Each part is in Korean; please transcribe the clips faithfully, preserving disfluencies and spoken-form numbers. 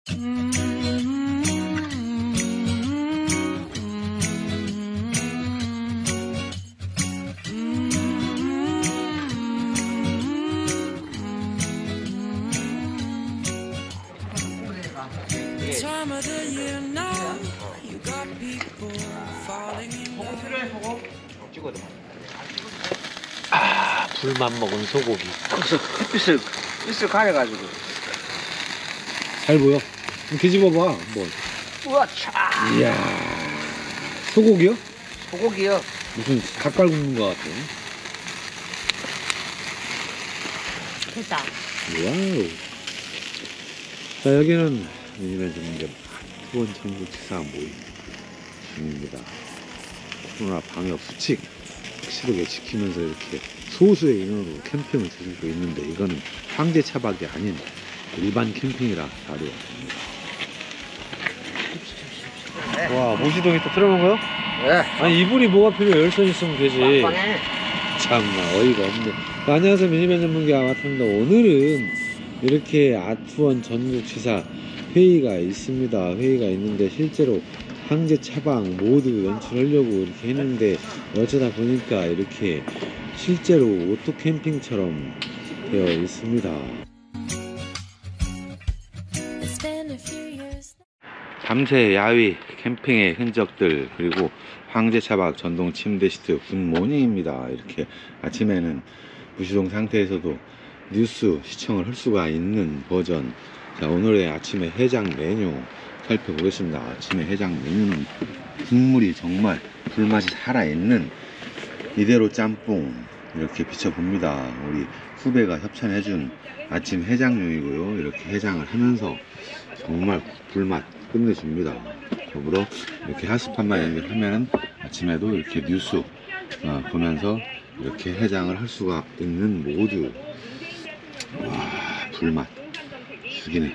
아, 불만 먹은 소고기. 거기서 햇빛을 햇빛을 가려가지고. 잘 보여. 뒤집어봐. 뭐. 우와, 차. 이야. 소고기요? 소고기요. 무슨 닭발 굽는 것 같아. 됐다. 와우. 자, 여기는 요즘에 점점 투원 전국지사 모임 중입니다. 코로나 방역 수칙 확실하게 지키면서 이렇게 소수의 인원으로 캠핑을 즐기고 있는데, 이거는 황제 차박이 아닌 일반 캠핑이라 다르요. 네. 와, 모시동이 또 틀어놓은 거요? 네. 아니, 이불이 뭐가 필요해? 열선 있으면 되지. 빵빵해. 참나 어이가 없네. 안녕하세요, 미니맨 전문기와 마트입니다. 오늘은 이렇게 아트원 전국지사 회의가 있습니다. 회의가 있는데 실제로 황제 차박 모두 연출하려고 이렇게 했는데, 어쩌다 보니까 이렇게 실제로 오토 캠핑처럼 되어 있습니다. 밤새 야외 캠핑의 흔적들, 그리고 황제 차박 전동 침대 시트 굿모닝입니다. 이렇게 아침에는 무시동 상태에서도 뉴스 시청을 할 수가 있는 버전. 자, 오늘의 아침에 해장 메뉴 살펴보겠습니다. 아침에 해장 메뉴는 국물이 정말 불맛이 살아있는 이대로 짬뽕 이렇게 비춰봅니다. 우리 후배가 협찬해준 아침 해장용이고요. 이렇게 해장을 하면서 정말 불맛 끝내줍니다. 더불어 이렇게 핫스팟만 연결하면 아침에도 이렇게 뉴스 어, 보면서 이렇게 해장을 할 수가 있는 모드. 와, 불맛 죽이네.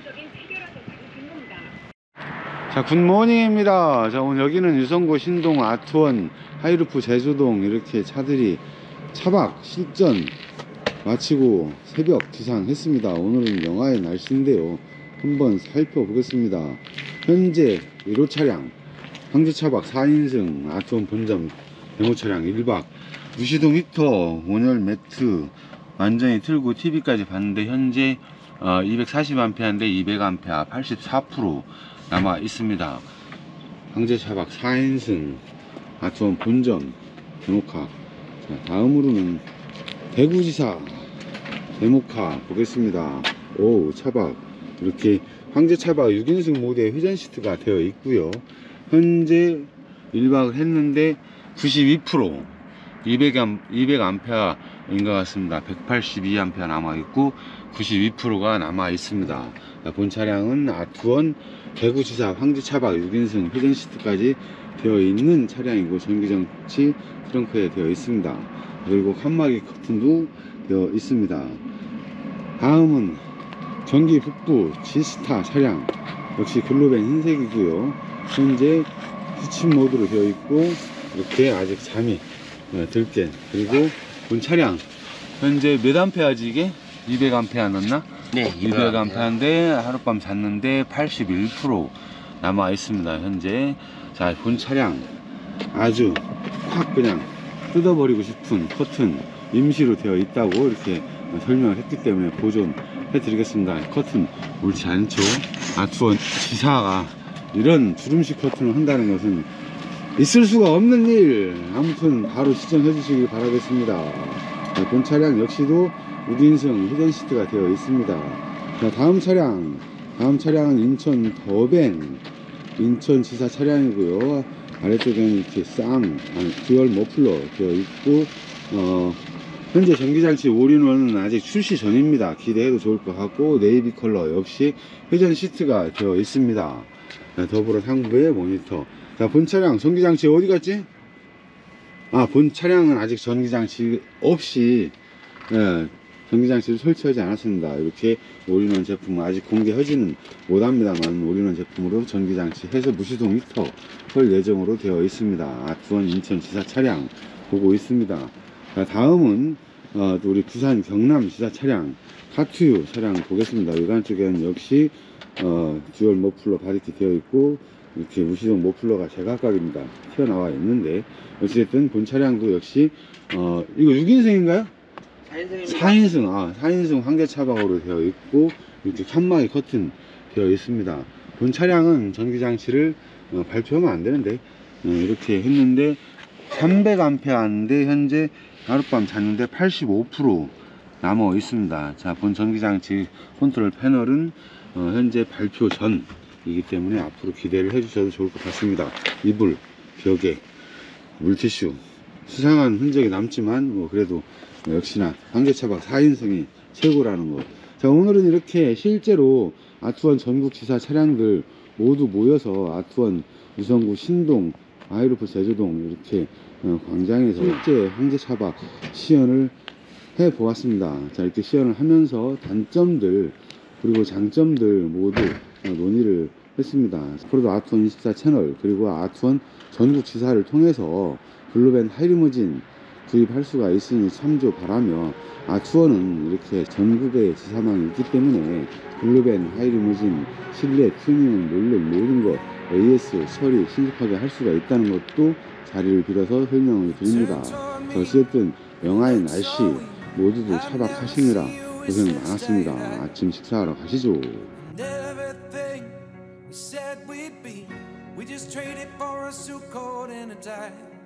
자, 굿모닝입니다. 자, 오늘 여기는 유성구 신동 아트원 하이루프 제주동 이렇게 차들이 차박 실전 마치고 새벽 기상했습니다. 오늘은 영하의 날씨인데요, 한번 살펴보겠습니다. 현재 일 호 차량 황제 차박 사 인승 아트원 본점 데모 차량 일 박 무시동 히터 온열 매트 완전히 틀고 티비까지 봤는데 현재 어, 이백사십 암페어인데 이백 암페어 팔십사 퍼센트 남아 있습니다. 황제 차박 사 인승 아트원 본점 데모카. 자, 다음으로는 대구지사 데모카 보겠습니다. 오, 차박 이렇게 황제 차박 육 인승 모드의 회전 시트가 되어 있고요. 현재 일 박을 했는데 구십이 퍼센트 이백 암페어인 것 같습니다. 백팔십이 암페어 남아 있고 구십이 퍼센트가 남아 있습니다. 본 차량은 아트원 대구지사 황제 차박 육 인승 회전 시트까지 되어 있는 차량이고, 전기장치 트렁크에 되어 있습니다. 그리고 칸막이 커튼도 되어 있습니다. 다음은 전기 북부 지스타 차량, 역시 글로벤 흰색이고요. 현재 스친 모드로 되어 있고, 이렇게 아직 잠이 들게. 그리고 본 차량 현재 몇 암페어지 이게? 이백 암페어 넣나? 네, 이백 암페어인데 하룻밤 잤는데 팔십일 퍼센트 남아 있습니다. 현재. 자, 본 차량 아주 확 그냥 뜯어버리고 싶은 커튼 임시로 되어 있다고 이렇게 설명을 했기 때문에 보존해 드리겠습니다. 커튼 옳지 않죠? 아트원 지사가 이런 주름식 커튼을 한다는 것은 있을 수가 없는 일. 아무튼 바로 시청해 주시길 바라겠습니다. 자, 본 차량 역시도 육 인승 회전 시트가 되어 있습니다. 자, 다음 차량 다음 차량은 인천 더벤 인천 지사 차량이고요. 아래쪽에는 이렇게 쌍 아니, 듀얼 머플러 되어 있고, 어, 현재 전기장치 올인원은 아직 출시 전입니다. 기대해도 좋을 것 같고, 네이비 컬러 역시 회전 시트가 되어 있습니다. 자, 더불어 상부의 모니터. 자, 본 차량 전기장치 어디 갔지? 아, 본 차량은 아직 전기장치 없이, 예, 전기장치를 설치하지 않았습니다. 이렇게 올인원 제품은 아직 공개하지는 못합니다만, 올인원 제품으로 전기장치 해서 무시동 히터 할 예정으로 되어 있습니다. 아트원 인천 지사 차량 보고 있습니다. 자, 다음은 어, 또 우리 부산 경남 지사 차량 카투유 차량 보겠습니다. 외관 쪽에는 역시 어, 듀얼 머플러 바리티 되어 있고 이렇게 무시동 머플러가 제각각입니다. 튀어나와 있는데 어찌됐든 본 차량도 역시 어, 이거 육 인승인가요? 사 인승입니다. 사 인승, 아, 사 인승 환계 차박으로 되어 있고 이렇게 칸막이 커튼 되어 있습니다. 본 차량은 전기장치를 어, 발표하면 안 되는데 어, 이렇게 했는데 삼백 암페어인데 현재 하룻밤 잤는데 팔십오 퍼센트 남아 있습니다. 자, 본 전기장치 컨트롤 패널은 어, 현재 발표 전이기 때문에 앞으로 기대를 해주셔도 좋을 것 같습니다. 이불, 벽에 물티슈 수상한 흔적이 남지만 뭐 그래도 역시나 환기차박 사 인승이 최고라는 거. 자, 오늘은 이렇게 실제로 아트원 전국지사 차량들 모두 모여서 아트원 유성구 신동 아이루프 제주동 이렇게 어, 광장에서 실제 환기차박 시연을 해 보았습니다. 자, 이렇게 시연을 하면서 단점들 그리고 장점들 모두 어, 논의를 했습니다. 앞으로도 아트원 이십사 채널 그리고 아트원 전국지사를 통해서 글로벤 하이리무진 구입할 수가 있으니 참조 바라며 아트원은 이렇게 전국의 지사망이 있기 때문에 글로벤 하이리무진 실내 튜닝 물론 모든 것 에이에스 처리 신속하게 할 수가 있다는 것도 자리를 빌어서 설명을 드립니다. 어쨌든 영하의 날씨 모두들 차박하시느라 고생 많았습니다. 아침 식사하러 가시죠. We said we'd be, we just traded for a suit coat and a tie.